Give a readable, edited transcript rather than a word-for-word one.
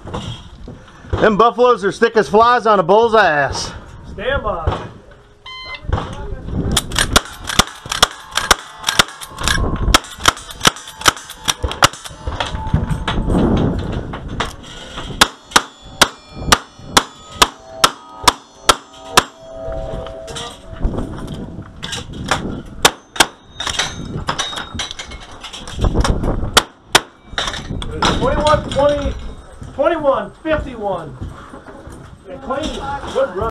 Them buffaloes are thick as flies on a bull's ass. Stand by. Twenty-one, 50-1. Clean. Good run.